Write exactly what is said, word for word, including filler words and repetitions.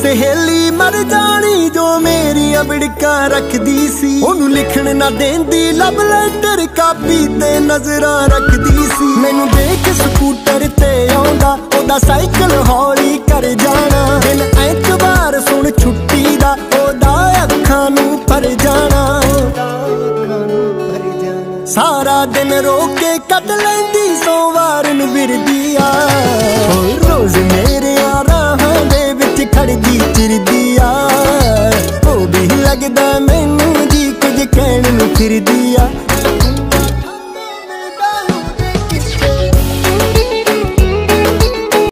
सहेली मर जानी जो मेरिया बिड़का रखदी सी, ओनू लिखण ना देंदी लव लेटर कापी ते नजरा रखदी सी। मैनू देख स्कूटर ते आउंदा ओदा साइकिल हौली कर जाना, दिन ऐतवार सुन छुट्टी दा ओदा अखां नू भर जाना। सारा दिन रोके कट लैंदी सोमवार नू विरदिया, रोज मेरे राहां दे विच खड़दी चिरदिया।